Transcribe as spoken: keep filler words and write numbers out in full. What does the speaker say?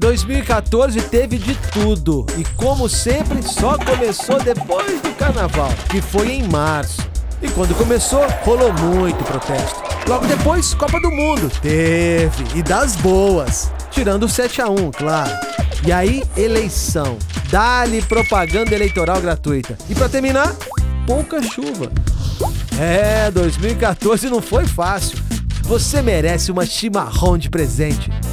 dois mil e quatorze teve de tudo e, como sempre, só começou depois do carnaval, que foi em março. E quando começou, rolou muito protesto. Logo depois, Copa do Mundo. Teve, e das boas. Tirando o sete a um, claro. E aí, eleição. Dá-lhe propaganda eleitoral gratuita. E pra terminar, pouca chuva. É, dois mil e quatorze não foi fácil. Você merece uma chimarrão de presente.